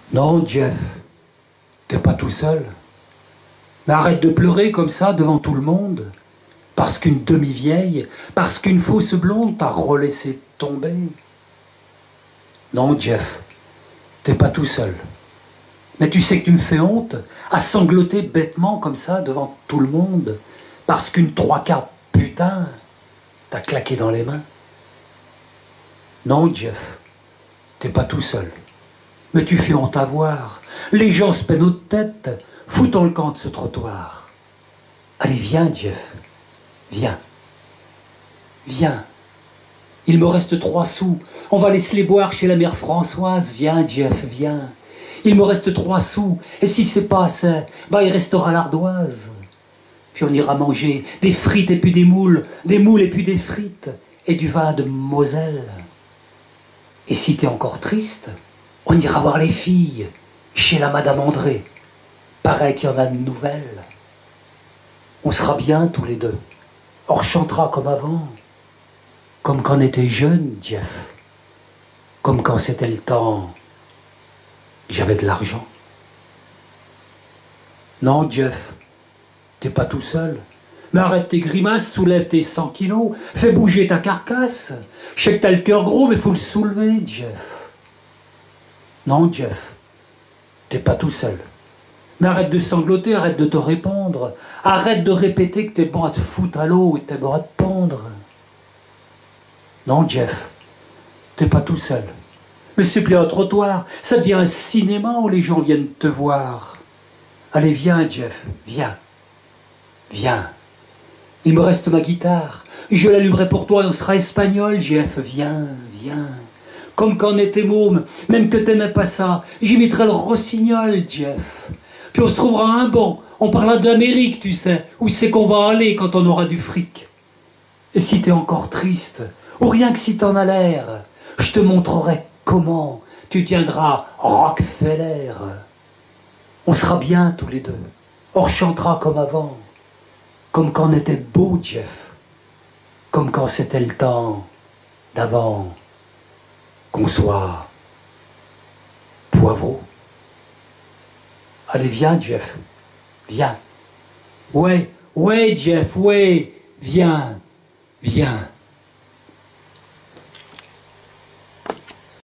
Non, Jeff, t'es pas tout seul. Mais arrête de pleurer comme ça devant tout le monde, parce qu'une demi-vieille, parce qu'une fausse blonde t'a relaissé tomber. Non, Jeff, t'es pas tout seul. Mais tu sais que tu me fais honte à sangloter bêtement comme ça devant tout le monde, parce qu'une trois quarts putain t'a claqué dans les mains. Non, Jeff, t'es pas tout seul. Mais tu fais honte à voir. Les gens se peinent aux têtes, foutant le camp de ce trottoir. Allez, viens, Jeff. Viens. Viens. Il me reste 3 sous. On va laisser les boire chez la mère Françoise. Viens, Jeff, viens. Il me reste 3 sous. Et si c'est pas assez, bah il restera l'ardoise. Puis on ira manger des frites et puis des moules et puis des frites, et du vin de Moselle. Et si t'es encore triste, on ira voir les filles chez la Madame André. Pareil qu'il y en a de nouvelles. On sera bien tous les deux. On rechantera comme avant. Comme quand on était jeune, Jeff. Comme quand c'était le temps, j'avais de l'argent. Non, Jeff, t'es pas tout seul. Mais arrête tes grimaces, soulève tes 100 kilos, fais bouger ta carcasse. Je sais que t'as le cœur gros, mais faut le soulever, Jeff. Non, Jeff, t'es pas tout seul. Mais arrête de sangloter, arrête de te répandre. Arrête de répéter que t'es bon à te foutre à l'eau et t'es bon à te pendre. Non, Jeff, t'es pas tout seul. Mais c'est plus un trottoir, ça devient un cinéma où les gens viennent te voir. Allez, viens, Jeff, viens. Viens. Il me reste ma guitare. Je l'allumerai pour toi et on sera espagnol, Jeff. Viens, viens. Comme quand on était môme, même que t'aimais pas ça, j'y mettrai le rossignol, Jeff. Puis on se trouvera un banc. On parlera de l'Amérique, tu sais, où c'est qu'on va aller quand on aura du fric. Et si t'es encore triste, ou rien que si t'en as l'air, je te montrerai comment tu tiendras Rockefeller. On sera bien tous les deux. On rechantera comme avant. Comme quand on était beau, Jeff. Comme quand c'était le temps d'avant qu'on soit poivreau. Allez, viens, Jeff. Viens. Ouais, Jeff, ouais. Viens, viens.